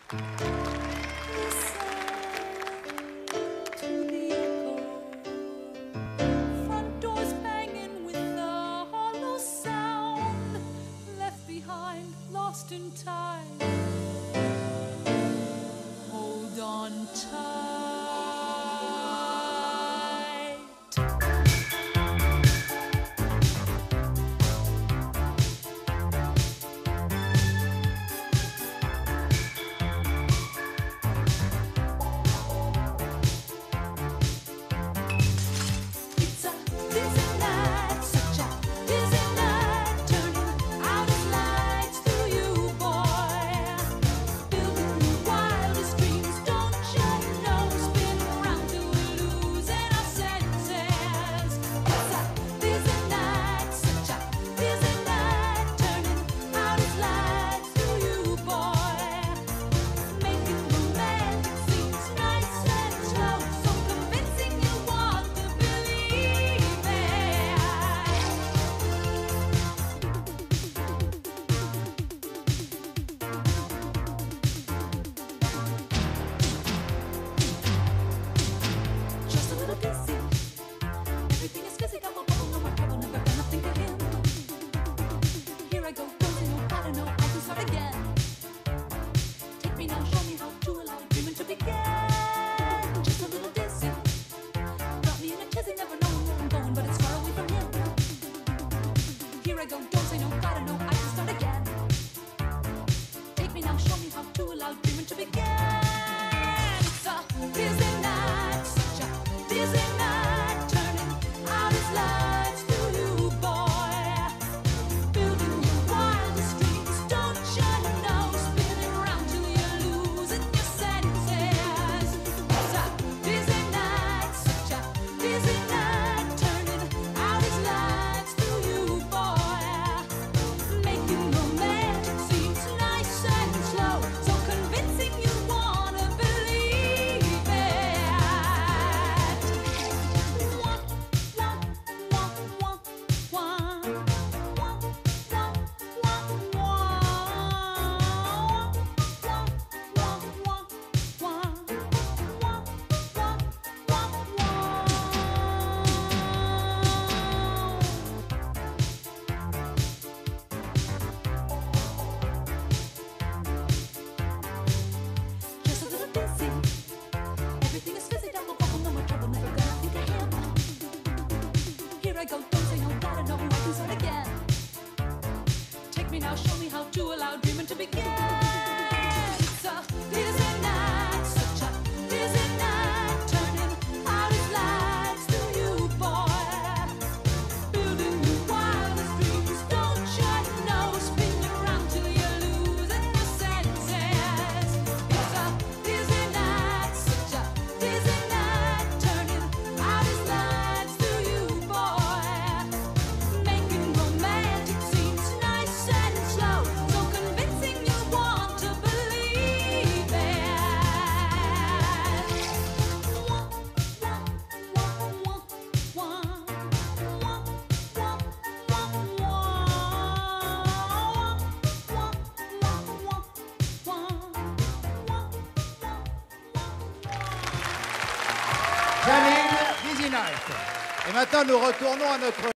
Lost in time. Hold on tight. It's a dizzy night, such a dizzy night, turning out its lights through you, boy. Building the wildest dreams, don't you know? Spin around till we're losing our senses. It's a dizzy night, such a dizzy night, turning out its lights through you, boy. Making romantic scenes nice and slow, so convincing you want to believe it. Just a little dizzy. Everything is fizzy, got my bubble, no more trouble, never gonna think of him. Here I go, don't know, gotta know, I can start again. Take me now, show me how to allow dreaming to begin. Just a little dizzy. Got me in a tizzy, never knowing where I'm going, but it's far away from him. Here I go, don't say no, gotta know, I can start again. Take me now, show me how to allow dreaming to begin. It's a dizzy night, such a dizzy night, turning out its lights through you, boy. Building your wildest dreams, don't you know? Spinning around till you're losing your senses. It's a dizzy night, such a dizzy night, turning out its lights through you, boy. Making romantic scenes nice and slow, so convincing you wanna believe it. Just a little dizzy. Everything is fizzy, double bubble, no more trouble, never gonna think of him. Here I go, don't say no, gotta know, I can start again. Take me now, show me how to allow dreaming to begin. It's a dizzy night, such a dizzy night, turning out its lights through you, boy. Building your wildest dreams, don't you know? Spinning around till you're losing your senses. It's a dizzy night, such a dizzy night, turning out its lights through you, boy. Making romantic scenes nice and slow, so convincing you want to believe it. Janine, Dizzy Night. Et maintenant, nous retournons à notre